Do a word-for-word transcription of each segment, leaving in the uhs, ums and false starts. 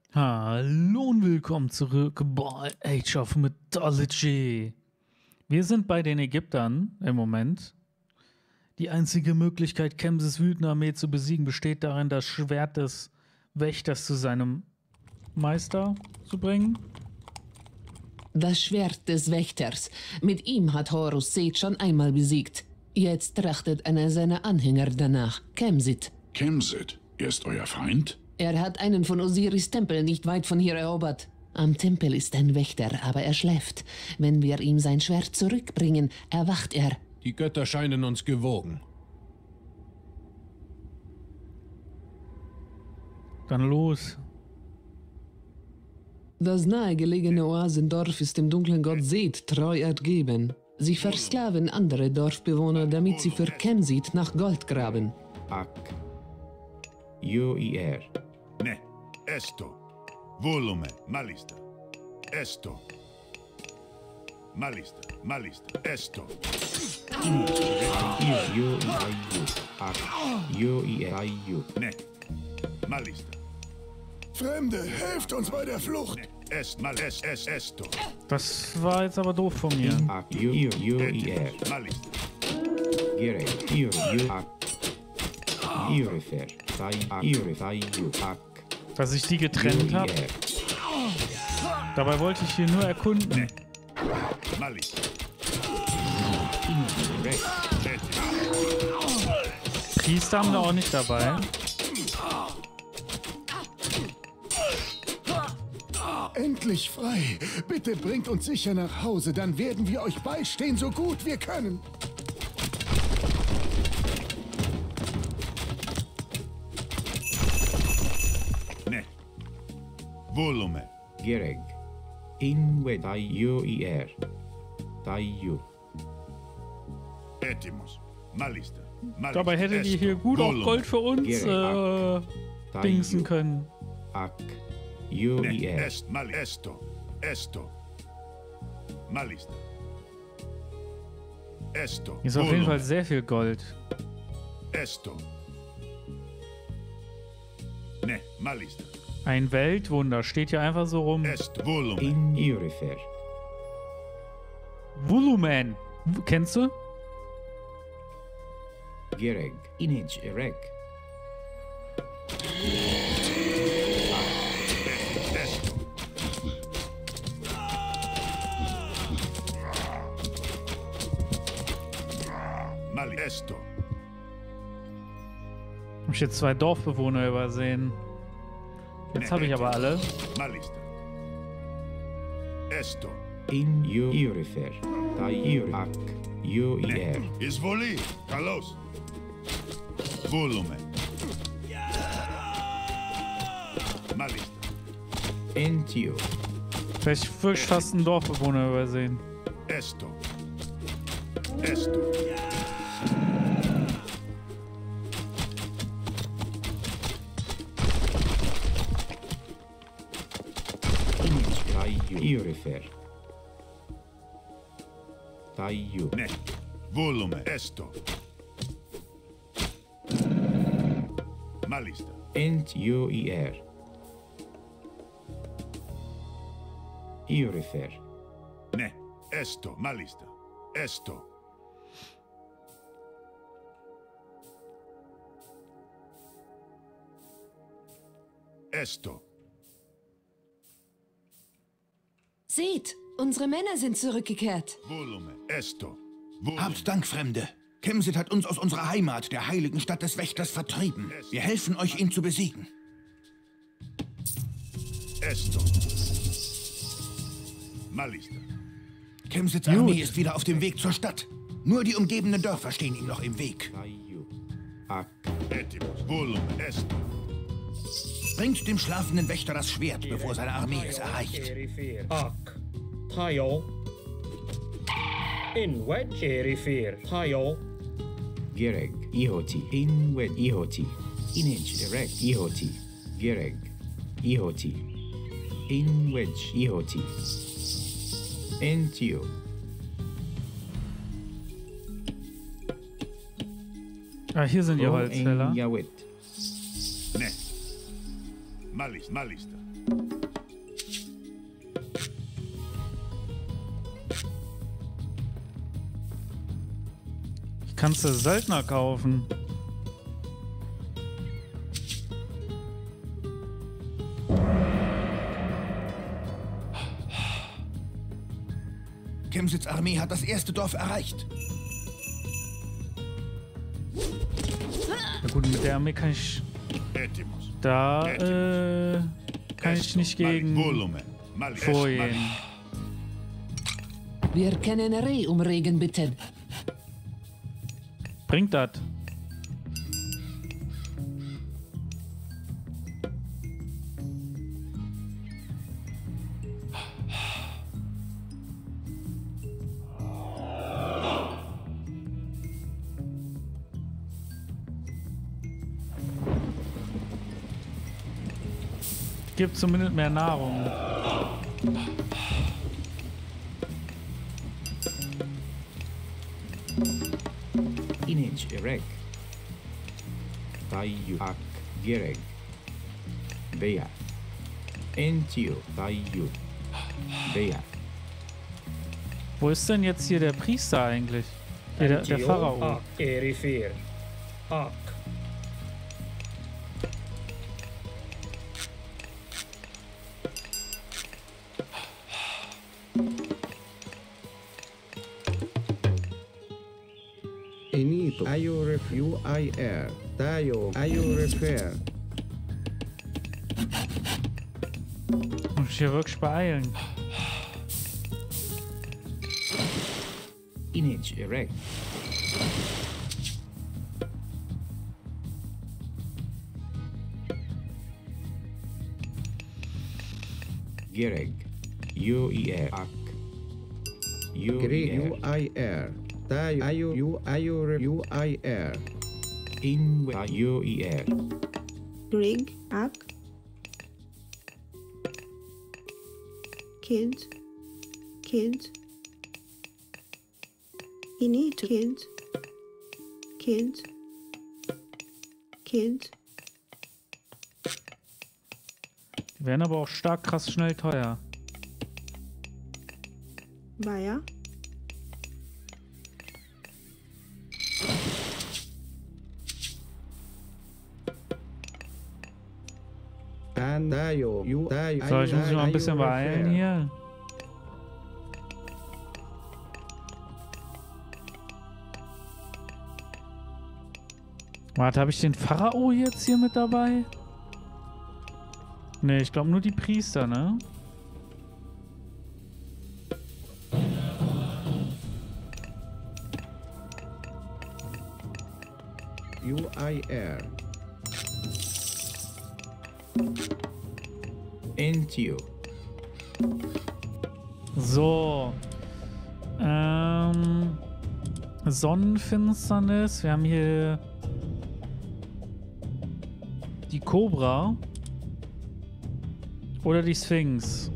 Hallo und willkommen zurück bei Age of Mythology. Wir sind bei den Ägyptern im Moment. Die einzige Möglichkeit, Kemsis wütende Armee zu besiegen, besteht darin, das Schwert des Wächters zu seinem Meister zu bringen. Das Schwert des Wächters. Mit ihm hat Horus Seth schon einmal besiegt. Jetzt trachtet einer seiner Anhänger danach, Kemsit. Kemsit? Er ist euer Feind? Er hat einen von Osiris' Tempel nicht weit von hier erobert. Am Tempel ist ein Wächter, aber er schläft. Wenn wir ihm sein Schwert zurückbringen, erwacht er. Die Götter scheinen uns gewogen. Dann los. Das nahegelegene Oasendorf ist dem dunklen Gott Seth treu ergeben. Sie versklaven andere Dorfbewohner, damit sie für Kemsit nach Gold graben. Ak. Io ir. Ne, esto. Volume, malista. Esto. Malista, malista. Esto. Io, io, io. Ak. Io, io. Ne, malista. Fremde, helft uns bei der Flucht! Ne, est, mal, es, es, esto. Das war jetzt aber doof von mir. Ak. Io, io, io, ir. Malista. Gere. Io, io, ak. Io refer. Tai, ak. Io refer. Io, ak. Dass ich die getrennt habe. Dabei wollte ich hier nur erkunden. Malista. Priester haben wir auch nicht dabei. Endlich frei! Bitte bringt uns sicher nach Hause, dann werden wir euch beistehen, so gut wir können. Ne. Volume. Gereg. Inwe tai io ir. Tai io. Etimus. Malista. Malista. Dabei hättet ihr hier gut auch Gold für uns äh, dingsen können. Ak. Io Ne, ir. est, mal, esto. Esto. Malista. Esto. Hier ist auf jeden Volume. Fall sehr viel Gold. Esto. Ne, malista. Ein Weltwunder. Steht hier einfach so rum. Est, volume. In io refer. Volumen. Kennst du? Gereg. Inage erek. Esto. Mal, esto. Hab ich jetzt zwei Dorfbewohner übersehen. Jetzt habe ich aber alle. Malista. Esto. In io io refer. Tai io ak. Io ir. Is voli. Kalos. Volume. Malista. Entio. Vielleicht wirklich fast einen Dorfbewohner übersehen. Esto. Esto. Inage tai io io refer. Tai io. Ne. Volume. Esto. Malista. Ent io ir. Io refer. Ne. Esto. Malista. Esto. Esto. Seht, unsere Männer sind zurückgekehrt. Volume. Esto. Volume. Habt Dank, Fremde. Kemsit hat uns aus unserer Heimat, der heiligen Stadt des Wächters, vertrieben. Wir helfen euch, ihn zu besiegen. Esto. Malista. Kemsits Armee ist wieder auf dem Weg zur Stadt. Nur die umgebenden Dörfer stehen ihm noch im Weg. Tai io. Ak. Etimus. Volume. Esto. Bringt dem schlafenden Wächter das Schwert, bevor seine Armee es erreicht. Ak. Tayo. In wedge refer. Tayo. Gereg. Ihoti. In wed ihoti. Inage erek. Ihoti. Gereg. Ihoti. In wedge ihoti. Entio. Ah, hier sind die O Holzfäller. en Yawet. Ne. Malista. Malista. Kannst du Söldner kaufen? Kemsits Armee hat das erste Dorf erreicht. Ja gut, mit der Armee kann ich... Έτοιμος. Da, äh... kann ich nicht gegen Βούλουμε. Μάλιστα. vorgehen. Wir können Reh umregen, bitte. Bringt das? Gibt zumindest mehr Nahrung. Inage erek. Tayu ak gereg. Bea. Entio tayu. Bea. Wo ist denn jetzt hier der Priester eigentlich? Hier, der, der Pharao. Ak Erifir. Ak. Inito. Ayo review I R. Tayo. Ayo refer. Muss ich hier wirklich beeilen? Inage erek. Gereg. U I R ak. U Greek I R. U I R. Tayo. Ayo U Ayo review I R. In U I R. Grig, Ak. Kids. Kids. You need to. Kids. Kids. Kids. Die werden aber auch stark krass schnell teuer. Bayer. And Tayo. You Tayo. So, ich muss mich mal ein bisschen beeilen hier. Warte, habe ich den Pharao jetzt hier mit dabei? Ne, ich glaube nur die Priester, ne? U I R. Entio. So. Ähm. Sonnenfinsternis. Wir haben hier die Kobra. Oder die Sphinx.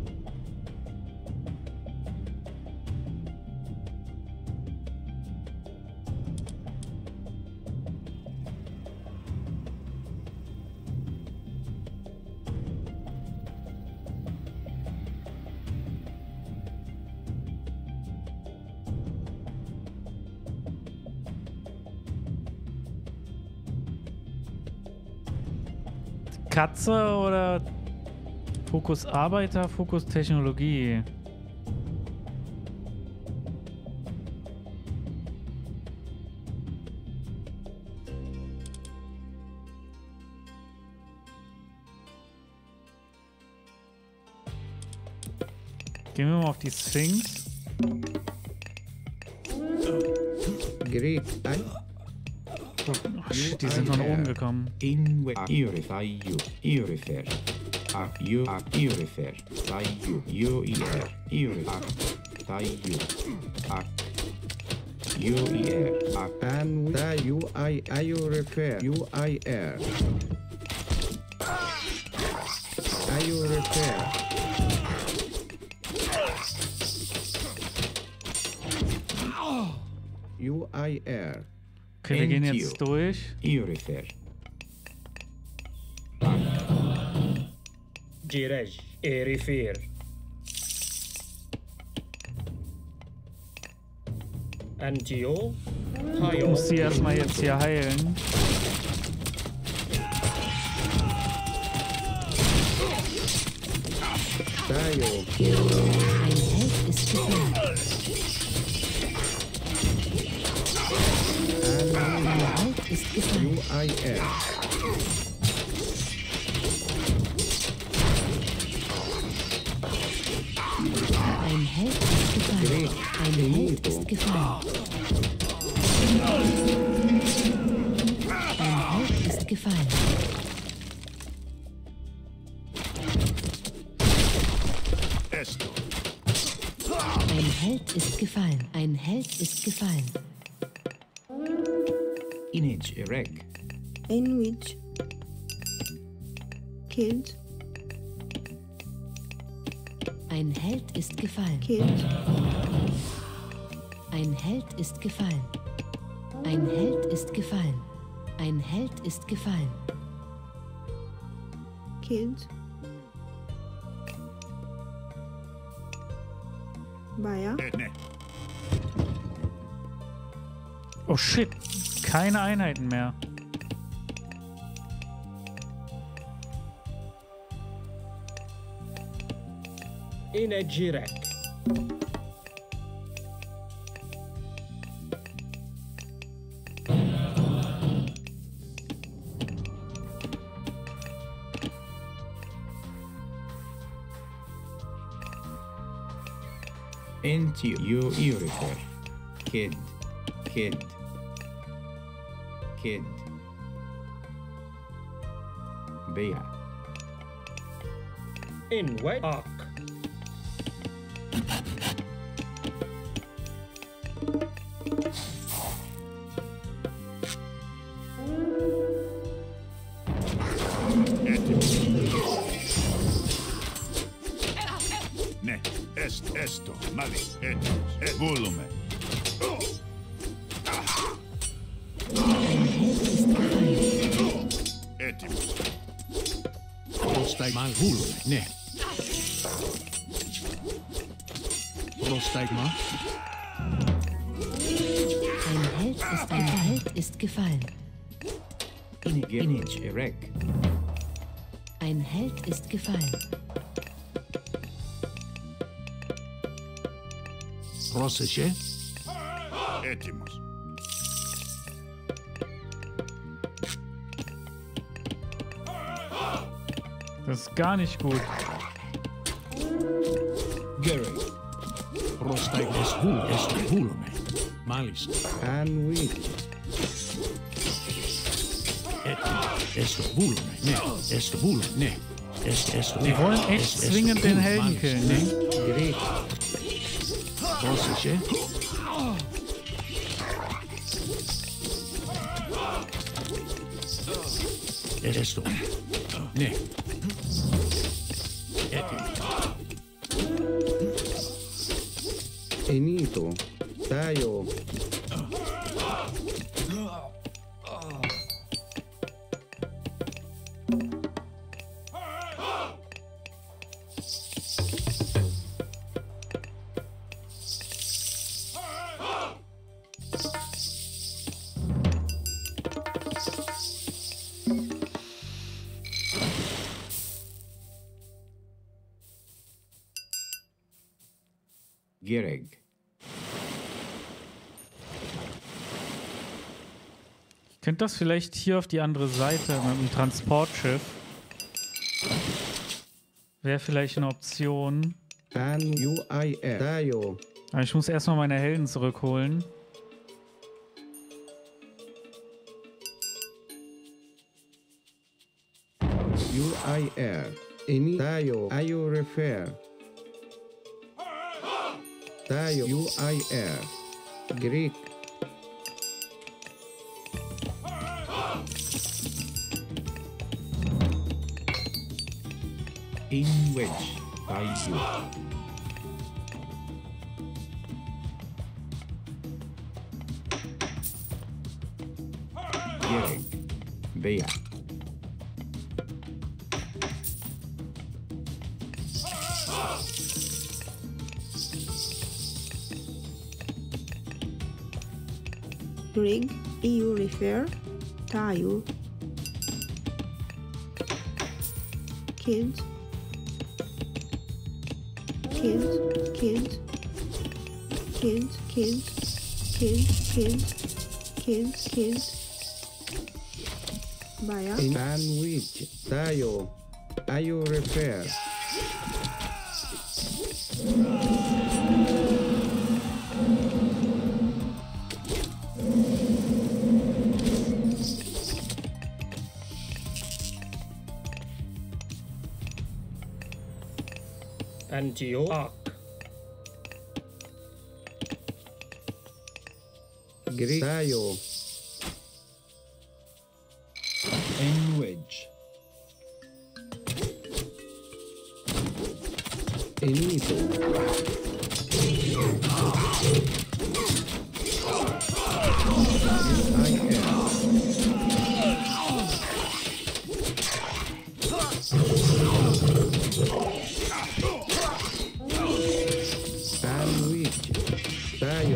Katze oder Fokus Arbeiter, Fokus Technologie? Gehen wir mal auf die Sphinx. Greek. Oh, shit, die sind von oben gekommen. In Irify you. Irifer. Ak you. Ak Irifer. Tai you. U I R. Iri. Ak. Tai you. Ak. U I R. Ak. And Tayo. I Ayo refer. U I R. Ayo refer. U I R. Okay, wir gehen jetzt durch. Irifer. Girej. Erifir. Antio. Ich muss sie erstmal jetzt hier heilen. Tayo. Ein Held ist gefallen. Ein Held ist gefallen. U I R. Ein Held ist gefallen. Ein Held ist gefallen. Ein Held ist gefallen. Esto. Ein Held ist gefallen. Ein Held ist gefallen. Image erect. Einwich. Killed. Ein Held ist gefallen. Killed. Ein Held ist gefallen. Ein Held ist gefallen. Ein Held ist gefallen. Killed. Bayer. Äh, ne. Oh shit. Keine Einheiten mehr. Inejirek. Into you refer. Kid. Kid. Kid. Bea. In wet arc. Ne. Est. Esto. Mali. Etimus. Et. Volume. Etimus. Prostigma volume. Ne. Prostigma. Ein Held ist ein Held ist gefallen. Image erect. Ein Held ist gefallen. Russische. Etimus. Das ist gar nicht gut. Gary. Prostigma est vul est volume. Malis. Anwich. Est volume. Ne. Est volume. Ne. Est est. Die wollen echt zwingend den Helden killen, ne? Greek. Russische. Esto. Ne. Enito. Tayo. Gereg. Ich könnte das vielleicht hier auf die andere Seite mit dem Transportschiff. Wäre vielleicht eine Option. An U I R. Tayo. Aber ich muss erstmal meine Helden zurückholen. U I R. Eni. Tayo. Ayo refer. Tayo. U I R. Greek. In which by you. Gereg. Bea. Grig, eu refer, Tayo. Kid. Kid, kid. Kid, kid. Kid, kid. Kid, kid. Baya. Sandwich. Tayo. Ayo repair. Antio Arc. Gri. Tayo. Enwedge. Enito. Sandwich. Tayo.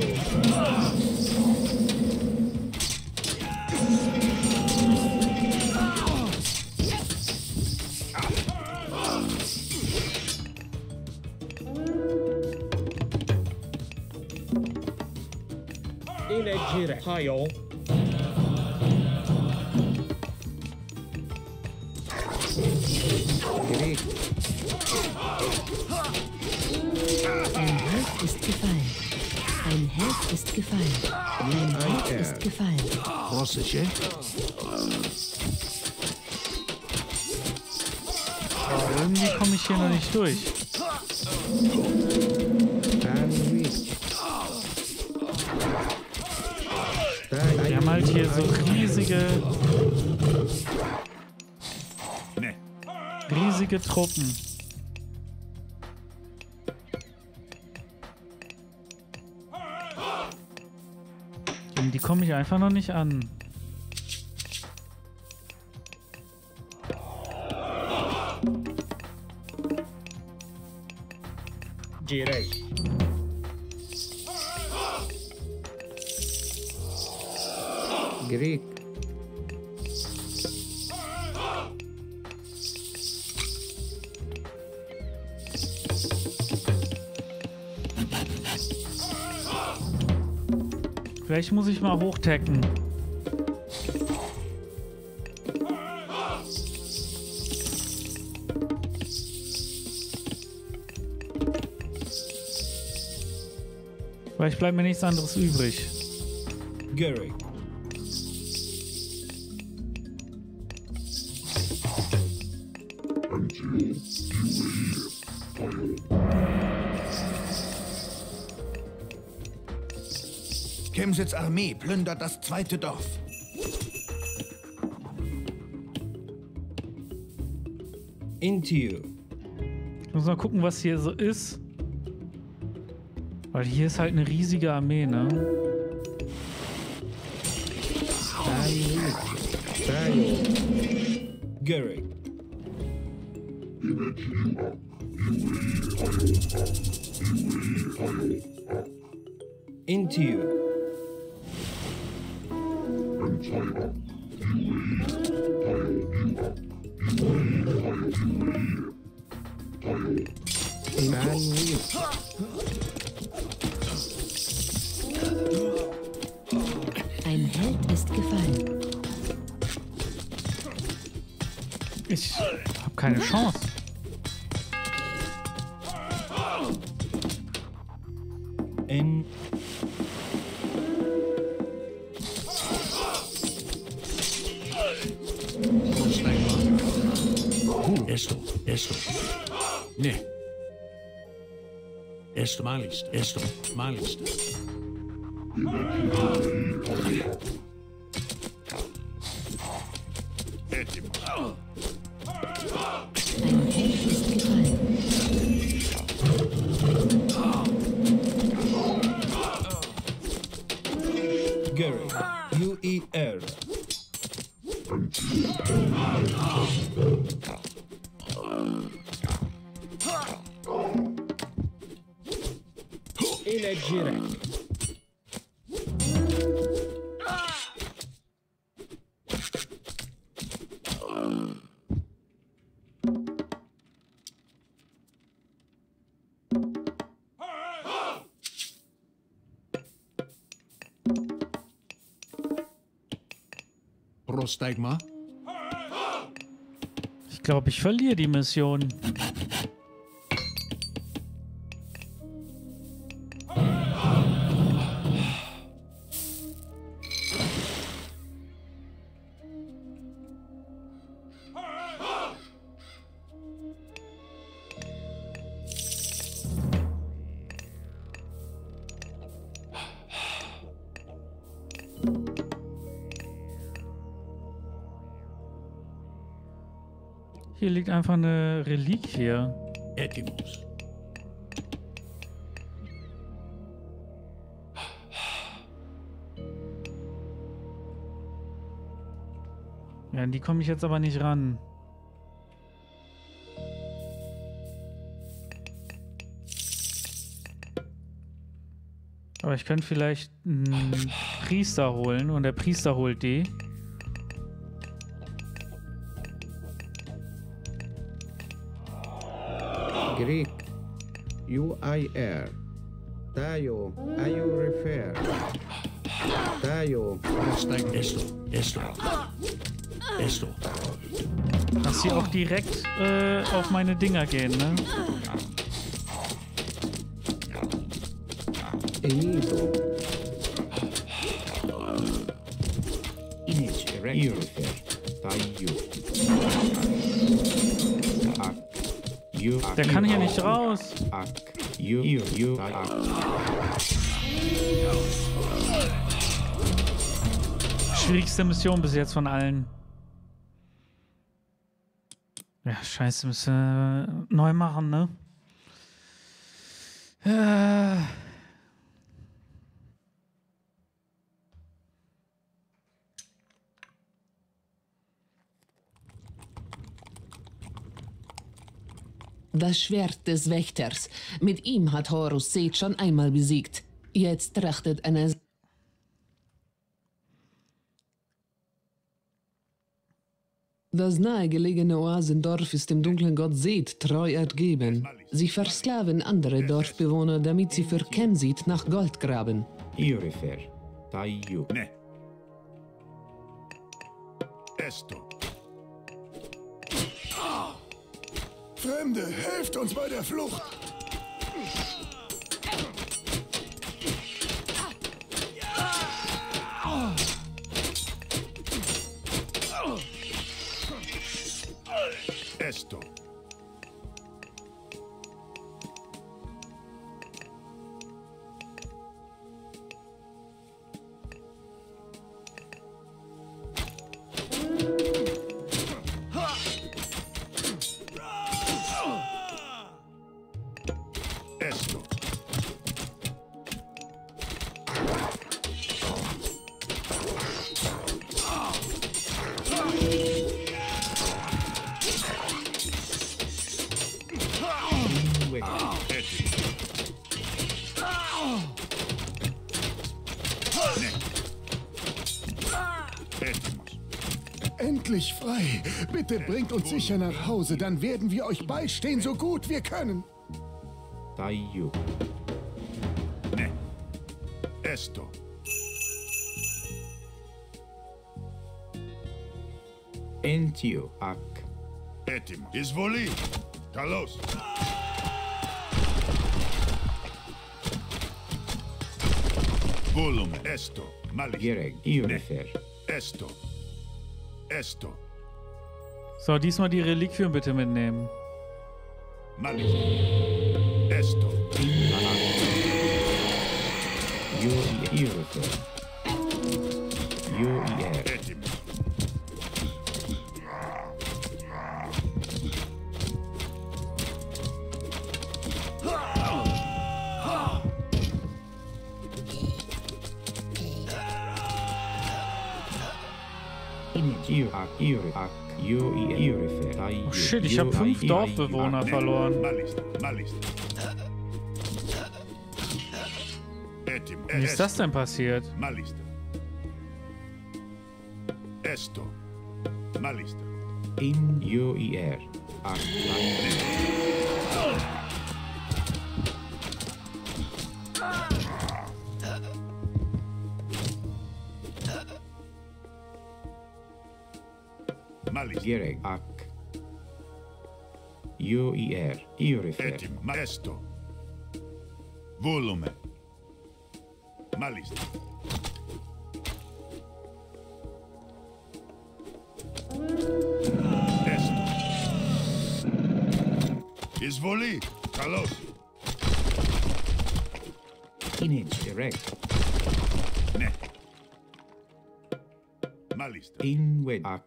Inegire. Tayo. Gri. Ein Held ist gefallen. Ein Held ist gefallen. Ein Held ist gefallen. Πρόσεχε. Aber irgendwie komme ich hier noch nicht durch. Sandwich. Wir haben halt hier so riesige, Ne. riesige Truppen. Gegen die komme ich einfach noch nicht an. Jirei. Greek. Vielleicht muss ich mal hochtacken. Vielleicht bleibt mir nichts anderes übrig. Gary. Kemsits Armee plündert das zweite Dorf. Intio. Ich muss mal gucken, was hier so ist. Weil hier ist halt eine riesige Armee, ne? Gary. Intio. Ein Held ist gefallen. Ich habe keine Chance. En. Έστω, έστω. Ναι. Έστω, μάλιστα, έστω, μάλιστα. Έτοιμο. Ein Held ist gefallen. Gary. U E R. Inegire. Prosteigma. Ich glaube, ich verliere die Mission. Hier liegt einfach eine Reliquie. Έτοιμος. Ja, an die komme ich jetzt aber nicht ran. Aber ich könnte vielleicht einen Priester holen und der Priester holt die. Greek. U I R. Tayo. I U refer. Tayo. Prosteigma. Esto. Esto. Esto. Dass sie auch direkt äh, auf meine Dinger gehen, ne? Enito. Irifer. Tayo. Der kann hier nicht raus. Schwierigste Mission bis jetzt von allen. Ja, scheiße, müssen wir neu machen, ne? Äh. Das Schwert des Wächters. Mit ihm hat Horus Seth schon einmal besiegt. Jetzt trachtet eine... Das nahegelegene Oasendorf ist dem dunklen Gott Seth treu ergeben. Sie versklaven andere Dorfbewohner, damit sie für Kemsit nach Gold graben. Irifer. Tayo. Ne. Esto. Fremde, helft uns bei der Flucht! Esto. Esto. Endlich frei! Bitte bringt uns sicher nach Hause, dann werden wir euch beistehen, so gut wir können. Tayo. Ne. Esto. Entio. Ak. Έτοιμο. Εισβολή. Καλώς. Βούλουμε. Έστω. Μάλιστα. Gereg. Irifer. Έστω. Έστω. So, diesmal die Reliquien bitte mitnehmen. Μάλιστα. Έστω. Irifer. Irifer. Έτοιμο. Oh shit, ich habe fünf Dorfbewohner verloren. Wie ist das denn passiert? Esto. Μάλιστα. In U I R. Gereg. Ak. Io I R. Io refer. Etim. Maesto. Volume. Malista. Esto. Izvoli. Kalos. Inage direct. Ne. Malista. Inwed. Ak.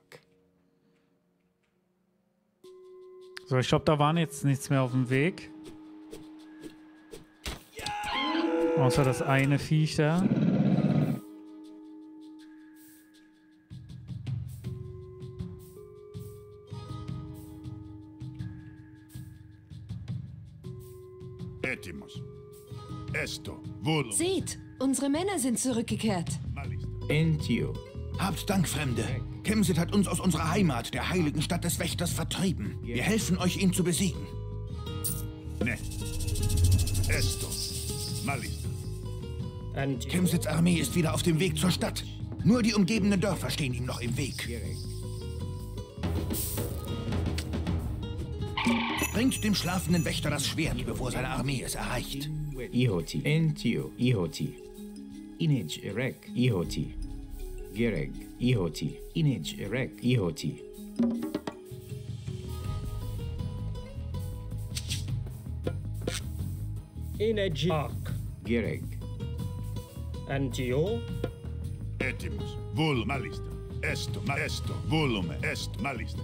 So, ich glaube, da waren jetzt nichts mehr auf dem Weg. Außer das eine Viech da. Etimus. Esto. Volume. Seht, unsere Männer sind zurückgekehrt. Entio. Habt Dank, Fremde. Kemsit hat uns aus unserer Heimat, der heiligen Stadt des Wächters, vertrieben. Wir helfen euch, ihn zu besiegen. Ne. Esto. Malista. Kemsits Armee ist wieder auf dem Weg zur Stadt. Nur die umgebenden Dörfer stehen ihm noch im Weg. Bringt dem schlafenden Wächter das Schwert, bevor seine Armee es erreicht. Ihoti. Entio. Ihoti. Inage erek. Ihoti. Gereg. Ihoti. Inage erek. Ihoti. Inage Ak. Gereg. Antio. Etimus. Vol. Malista. Esto. Ma esto. Volume. Est. Malista.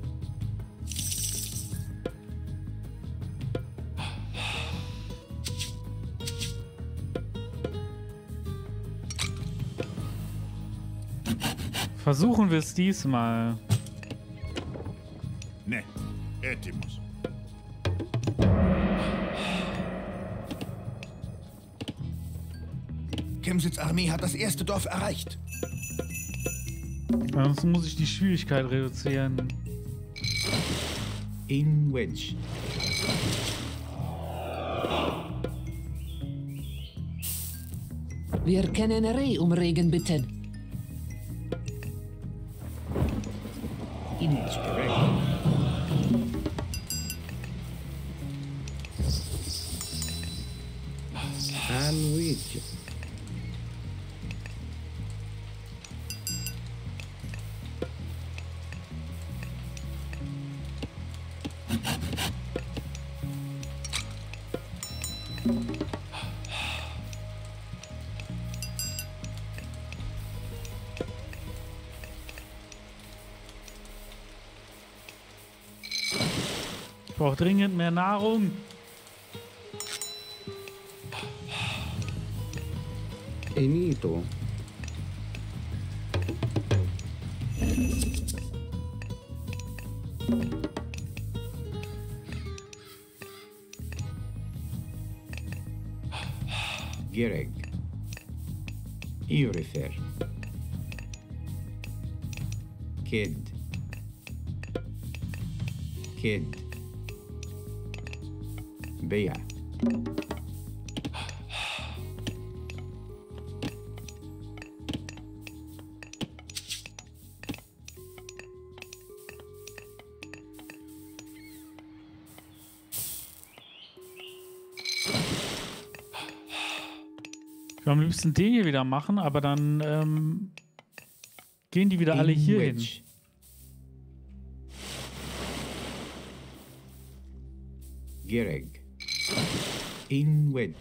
Versuchen wir es diesmal. Ne. Etimus. Kemsits Armee hat das erste Dorf erreicht. Sonst muss ich die Schwierigkeit reduzieren. In Wedge. Wir können Reh um Regen bitten. Inage erek. Anwich. Ich brauche dringend mehr Nahrung. Enito. Gereg. Iorifer. Kid. Kid. Bea. Ich will am liebsten den hier wieder machen, aber dann ähm, gehen die wieder alle hier hin. Gereg. Inwed.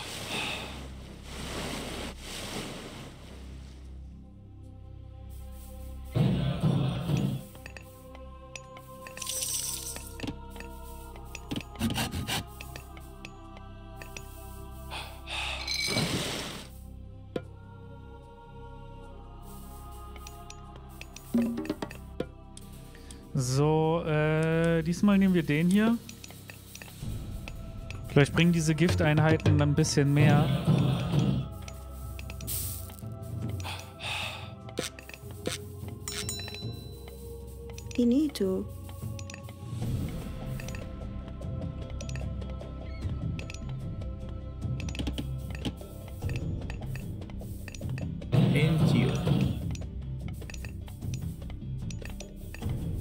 So, äh, diesmal nehmen wir den hier. Vielleicht bringen diese Gifteinheiten dann ein bisschen mehr. Finito. Entio.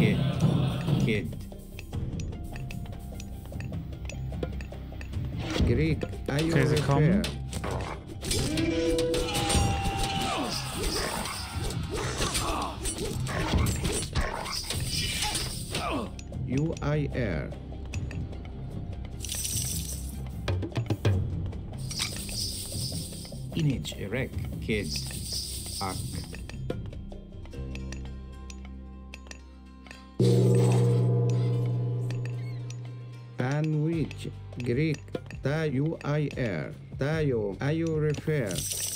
Kid. Kid. Greek. Are you Okay, sie kommen. U I R. Inage. Rek. Kid. Ak. Anwich. Greek. Ta U I R. Tayo. Are you refer?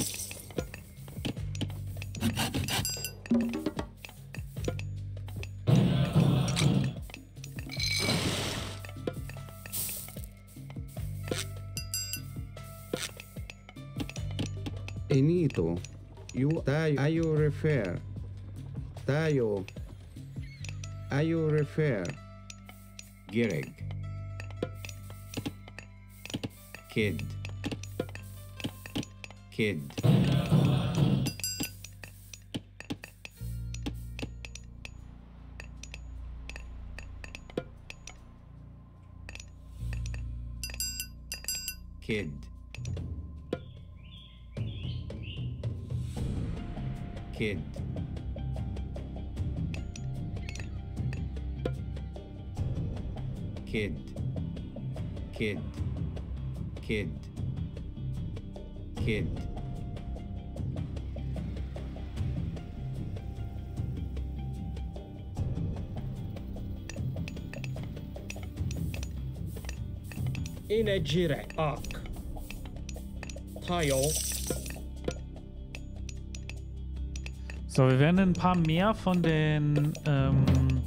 Inito. You tayo. Are you refer? Tayo. Are you refer? Gireg. Kid. Kid. Kid. Kid. Kid. Kid. Kid. Kid. Inejire. Ak. Tayo. So, wir werden ein paar mehr von den ähm,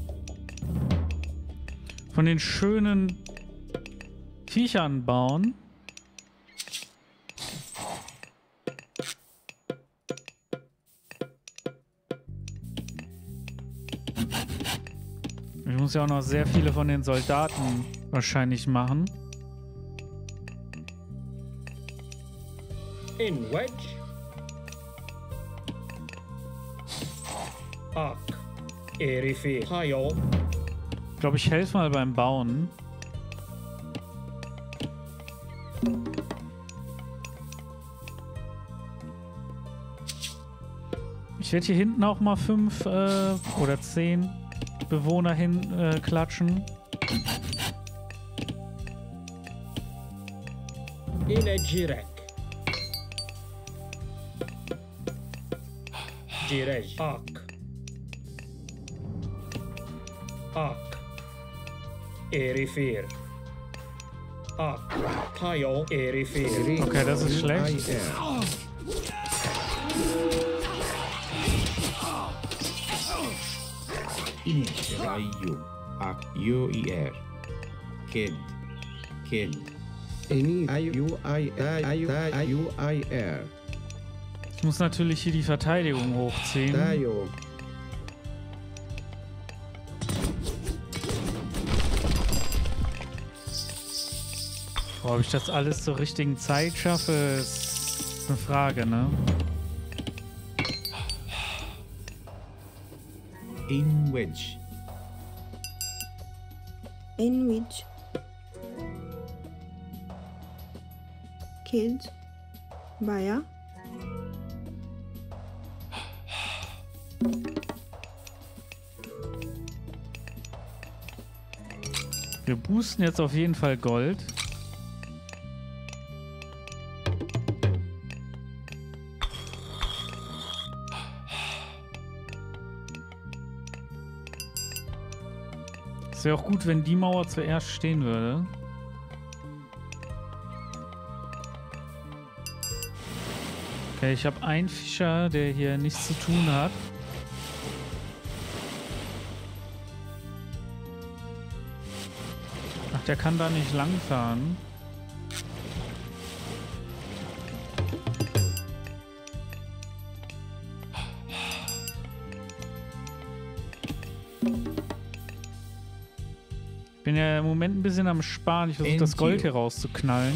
von den schönen Viechern bauen. Ich muss ja auch noch sehr viele von den Soldaten wahrscheinlich machen. In wedge. Ak. Erifi. Tayo. Ich glaube, ich helfe mal beim Bauen. Ich werde hier hinten auch mal fünf äh, oder zehn Bewohner hin äh, klatschen. Inejirek. Jirej. Ak. Ak. Erifir. Ak. Tayo. Erifir. Okay, das ist schlecht. Inage. Rayu. Ak. U I R. Kid. Kid. Ini U I R. U I R. Ich muss natürlich hier die Verteidigung hochziehen. Tayo. Boah, ob ich das alles zur richtigen Zeit schaffe, ist eine Frage, ne? In wedge. In which kids Baya Wir boosten jetzt auf jeden Fall Gold. Es wäre auch gut, wenn die Mauer zuerst stehen würde. Okay, ich habe einen Fischer, der hier nichts zu tun hat. Ach, der kann da nicht langfahren. Ich bin ja im Moment ein bisschen am Sparen. Ich versuche das Gold hier rauszuknallen.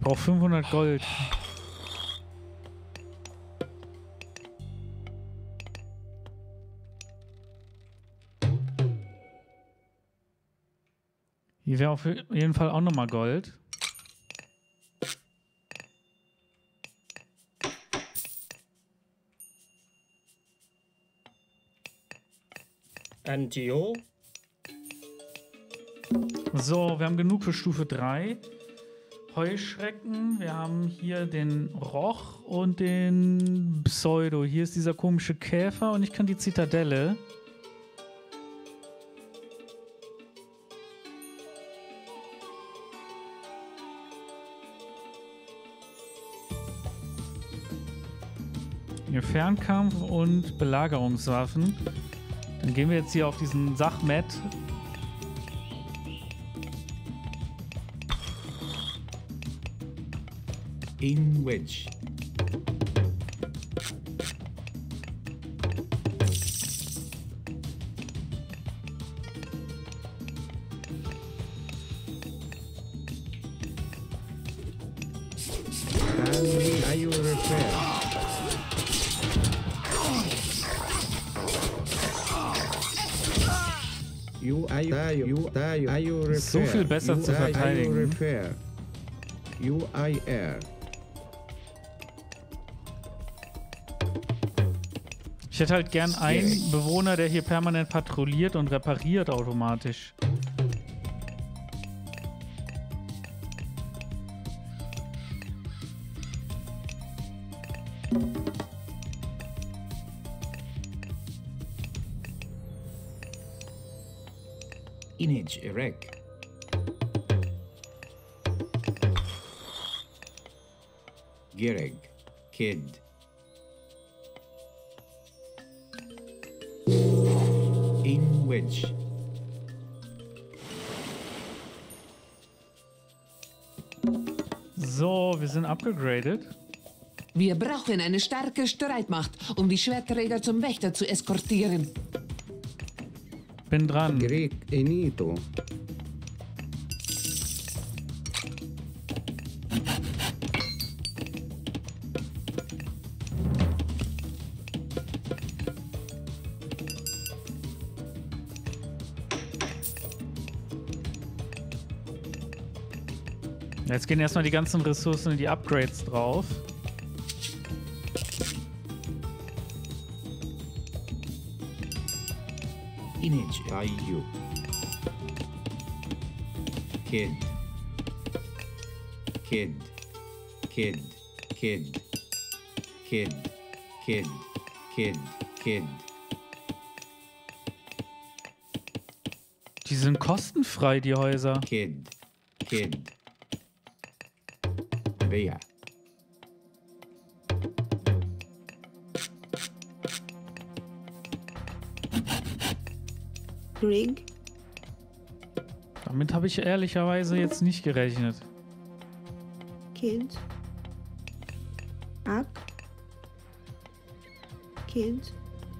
brauche fünfhundert Gold. Hier wäre auf jeden Fall auch nochmal Gold. Antio. So, wir haben genug für Stufe drei. Heuschrecken, wir haben hier den Roch und den Pseudo. Hier ist dieser komische Käfer und ich kann die Zitadelle. Hier Fernkampf und Belagerungswaffen. Dann gehen wir jetzt hier auf diesen Sachmet. In Wedge. Are you repair? You are you are you are you are you repair? So viel besser you zu verteidigen. Are you repair? U I R. Ich hätte halt gern einen Bewohner, der hier permanent patrouilliert und repariert automatisch. Inage Erek. Gereg. Kid. In Wedge. So, wir sind abgegradet. Wir brauchen eine starke Streitmacht, um die Schwertträger zum Wächter zu eskortieren. Bin dran. Greg Enito. Jetzt gehen erstmal die ganzen Ressourcen in die Upgrades drauf. Inage Ayu. Kid. Kid. Kid. Kid. Kid. Kid. Kid. Kid. Die sind kostenfrei, die Häuser. Kid. Kid. Bea. Rig. Damit habe ich ehrlicherweise jetzt nicht gerechnet. Kid. Ak. Kid.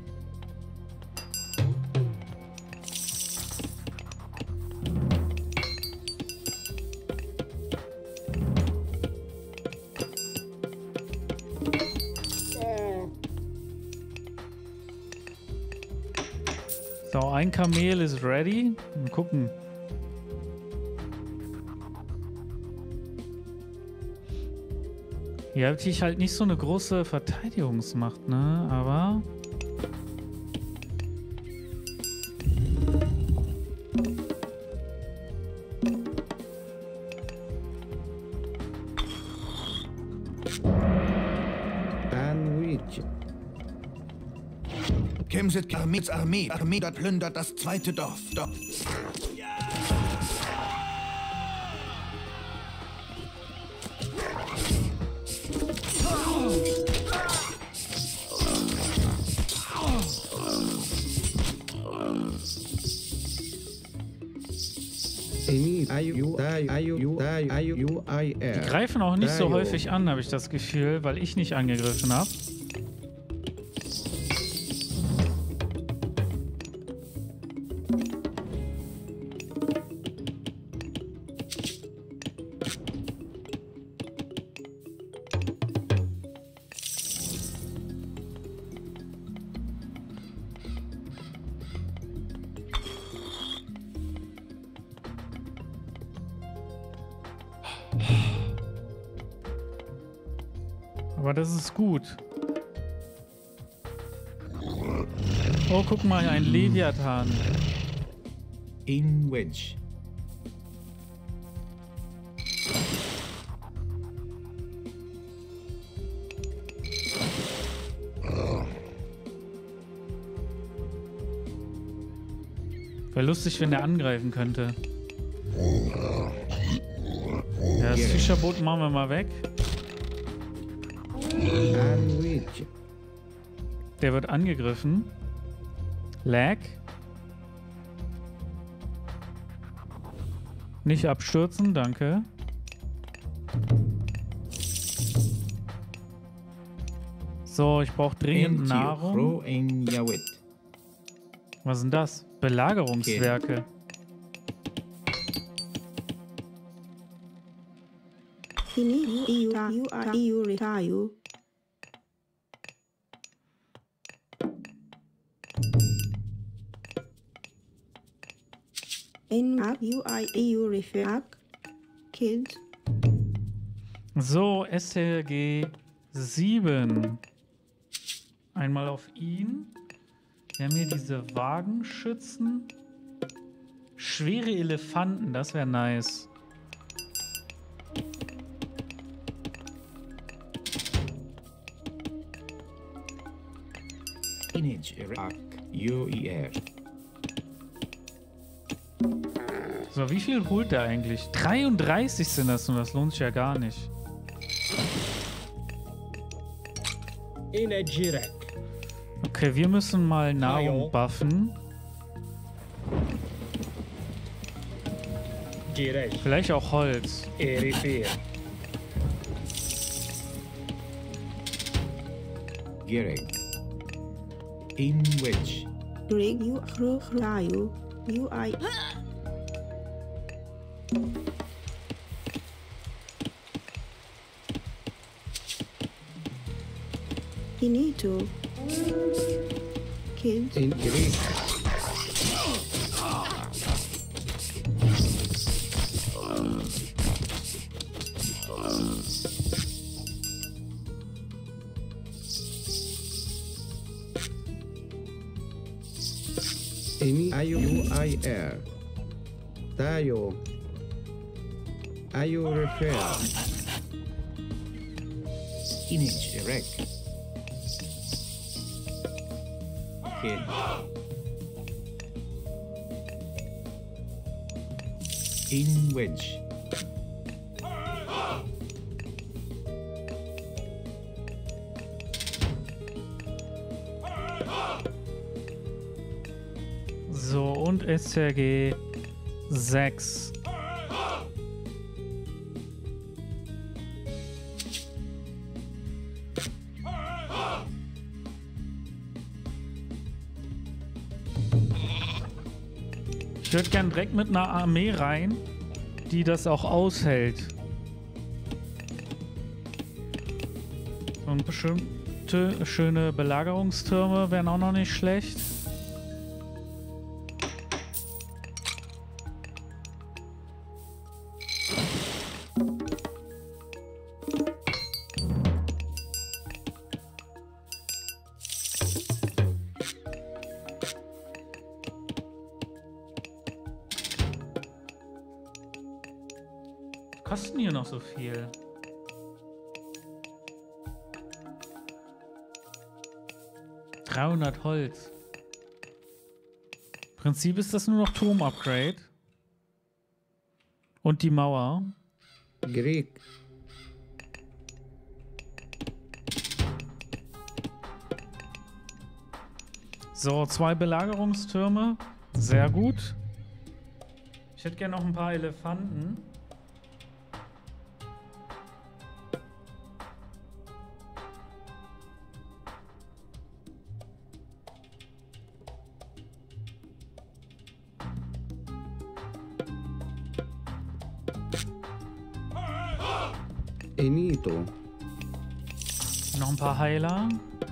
So, ein Kamel ist ready. Mal gucken. Hier habe ich halt nicht so eine große Verteidigungsmacht, ne? Aber... Sandwich. Kemsit Armees Armee. Armee dort plündert das zweite Dorf. Dorf. Die Die greifen auch nicht so häufig an, habe ich das Gefühl, weil ich nicht angegriffen habe. Aber das ist gut. Oh, guck mal, ein Leviathan. In Wedge. Wäre lustig, wenn der angreifen könnte. Ja, das Fischerboot machen wir mal weg. Der wird angegriffen. Lag. Nicht abstürzen, danke. So, ich brauche dringend Nahrung. Was sind das? Belagerungswerke. So, S T G sieben. Einmal auf ihn. Wir haben hier diese Wagenschützen. Schwere Elefanten, das wäre nice. So, wie viel holt der eigentlich? dreiunddreißig sind das und das lohnt sich ja gar nicht. Okay, wir müssen mal Nahrung buffen. Vielleicht auch Holz. Gerek. In which? Finito. Kids. In Greek. Ini ayu I R. Tayo. Ayu refer. Image erect. Kid. In wedge. So, und S T G sechs. Ich würde gern direkt mit einer Armee rein, die das auch aushält. Und bestimmte schöne Belagerungstürme wären auch noch nicht schlecht. Kosten hier noch so viel? dreihundert Holz. Im Prinzip ist das nur noch Turm-Upgrade. Und die Mauer. Greek. So, zwei Belagerungstürme. Sehr gut. Ich hätte gerne noch ein paar Elefanten. Enito. Noch ein paar Heiler.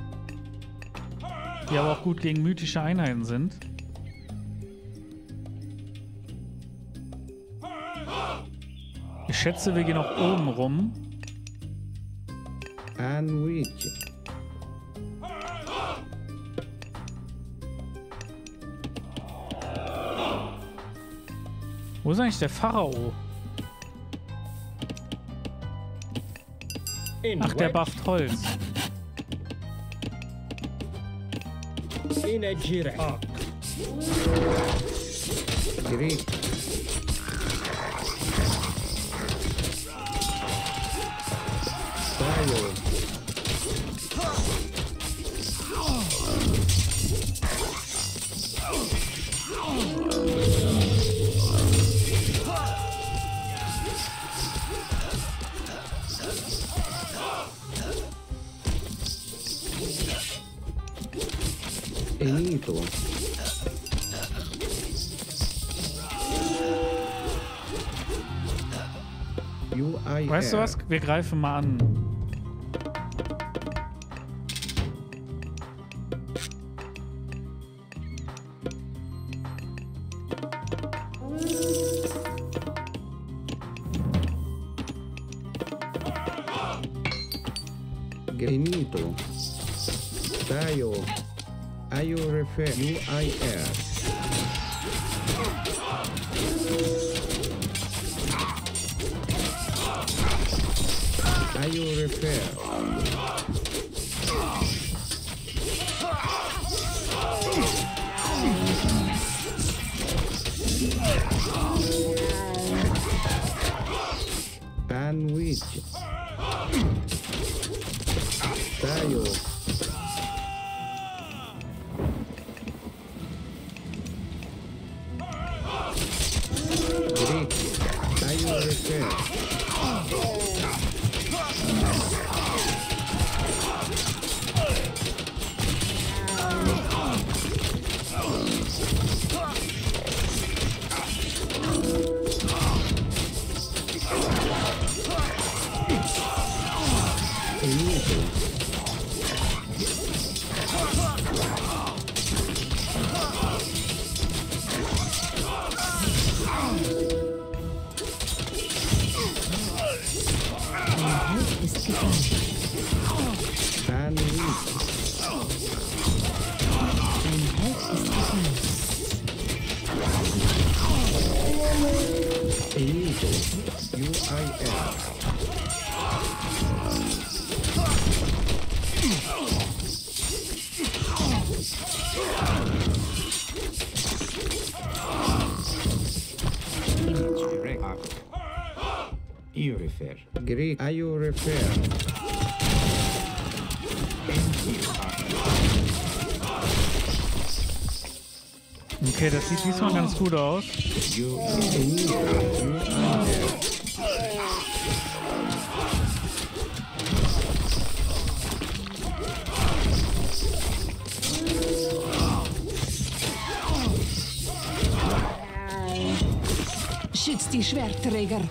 Die aber auch gut gegen mythische Einheiten sind. Ich schätze, wir gehen auch oben rum. Anwich. Wo ist eigentlich der Pharao? Ach, der bufft Holz. Inegire. Ak. Greek. Tayo. Enito. U I R. Weißt du was? Wir greifen mal an. Granito. Tayo. I refer U I R. I refer. Sandwich. Tayo. Greek. Tayo refer. Greek, are you refer? Okay, das sieht diesmal ganz gut aus. Schützt die Schwertträger.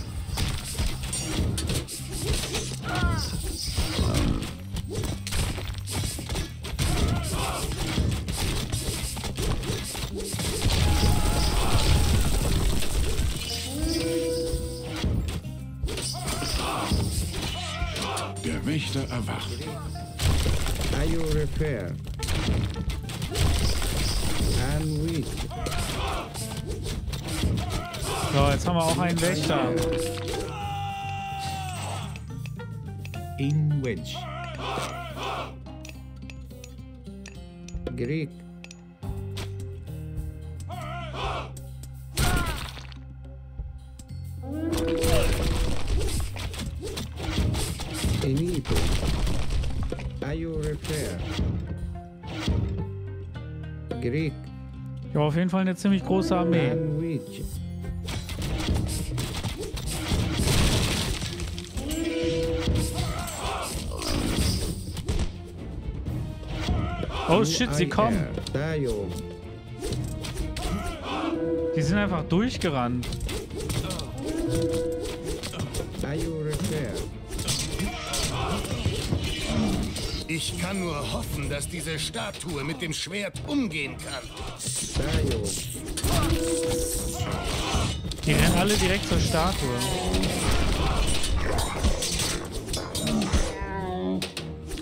Der Wächter erwacht. Are you repair? And weak. So, jetzt haben wir auch einen Wächter. In Wedge. Greek. Enito. Are you repair? Greek. Ja, auf jeden Fall eine ziemlich große Armee. Oh shit, sie kommen. Die sind einfach durchgerannt. Ich kann nur hoffen, dass diese Statue mit dem Schwert umgehen kann. Die rennen alle direkt zur Statue.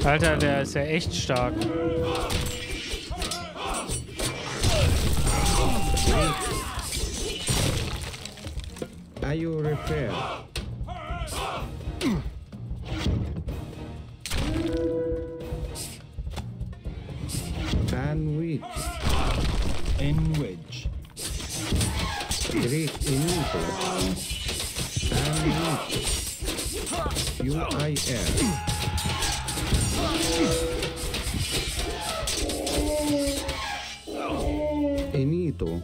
Alter, der ist ja echt stark. Are you repair? Sandwich. Enwedge. Great Inito. Sandwich. U I R. Enito.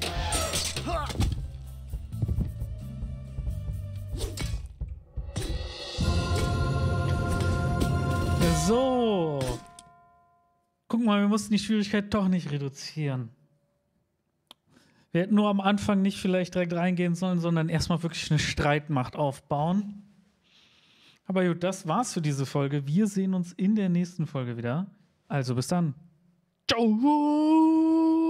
So. Guck mal, wir mussten die Schwierigkeit doch nicht reduzieren. Wir hätten nur am Anfang nicht vielleicht direkt reingehen sollen, sondern erstmal wirklich eine Streitmacht aufbauen. Aber gut, das war's für diese Folge. Wir sehen uns in der nächsten Folge wieder. Also bis dann. Ciao.